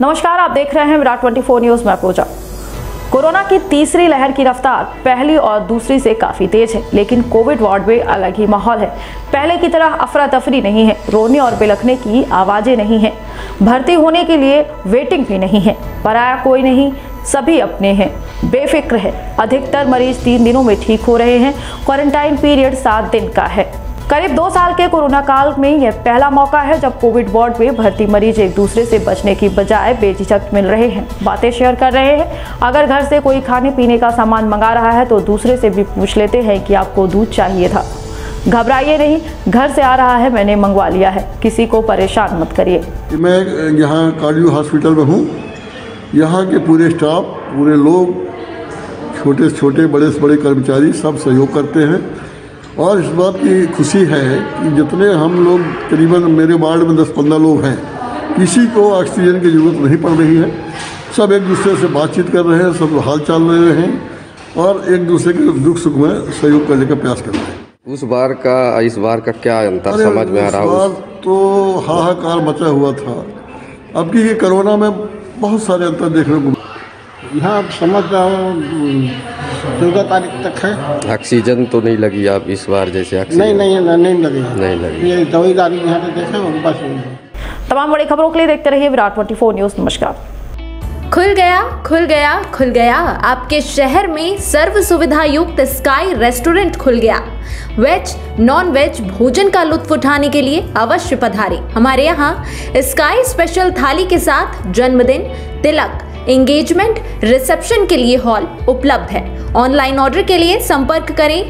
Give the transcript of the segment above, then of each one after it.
नमस्कार, आप देख रहे हैं विराट 24 न्यूज में पूजा। कोरोना की तीसरी लहर की रफ्तार पहली और दूसरी से काफी तेज है, लेकिन कोविड वार्ड में अलग ही माहौल है। पहले की तरह अफरा तफरी नहीं है, रोने और बिलखने की आवाजें नहीं है, भर्ती होने के लिए वेटिंग भी नहीं है, पराया कोई नहीं, सभी अपने हैं, बेफिक्र है। अधिकतर मरीज 3 दिनों में ठीक हो रहे हैं। क्वारंटाइन पीरियड 7 दिन का है। करीब 2 साल के कोरोना काल में यह पहला मौका है जब कोविड वार्ड में भर्ती मरीज एक दूसरे से बचने की बजाय बेझिझक मिल रहे हैं, बातें शेयर कर रहे हैं। अगर घर से कोई खाने पीने का सामान मंगा रहा है तो दूसरे से भी पूछ लेते हैं कि आपको दूध चाहिए था। घबराइए नहीं, घर से आ रहा है, मैंने मंगवा लिया है, किसी को परेशान मत करिए। मैं यहाँ कार्डियो हॉस्पिटल में हूँ। यहाँ के पूरे स्टाफ, पूरे लोग, छोटे से छोटे, बड़े से बड़े कर्मचारी सब सहयोग करते हैं और इस बात की खुशी है कि जितने हम लोग, करीबन मेरे वार्ड में 10-15 लोग हैं, किसी को ऑक्सीजन की ज़रूरत नहीं पड़ रही है। सब एक दूसरे से बातचीत कर रहे हैं, सब हाल चाल ले रहे हैं और एक दूसरे के दुख सुख में सहयोग करने का प्रयास कर रहे हैं। उस बार का इस बार का क्या अंतर समझ में आ रहा है? उस बार तो हाहाकार मचा हुआ था। अब की ये कोरोना में बहुत सारे अंतर देखने को यहाँ समझ रहा 14 तारीख तक है। ऑक्सीजन तो नहीं लगी आप इस बार जैसे? नहीं लगी। ये दवाई दारू यहाँ पे देखा बस। तमाम बड़ी खबरों के लिए देखते रहिए विराट 24 न्यूज। नमस्कार। खुल गया आपके शहर में सर्व सुविधा युक्त स्काई रेस्टोरेंट खुल गया। वेज नॉन वेज भोजन का लुत्फ उठाने के लिए अवश्य पधारें। हमारे यहाँ स्काई स्पेशल थाली के साथ जन्मदिन, तिलक, एंगेजमेंट, रिसेप्शन के लिए हॉल उपलब्ध है। ऑनलाइन ऑर्डर के लिए संपर्क करें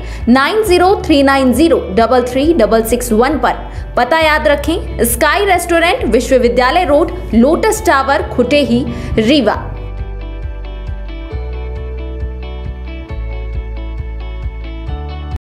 9039033661 पर। पता याद रखें, स्काई रेस्टोरेंट, विश्वविद्यालय road, Lotus Tower, Khutehi, Rewa.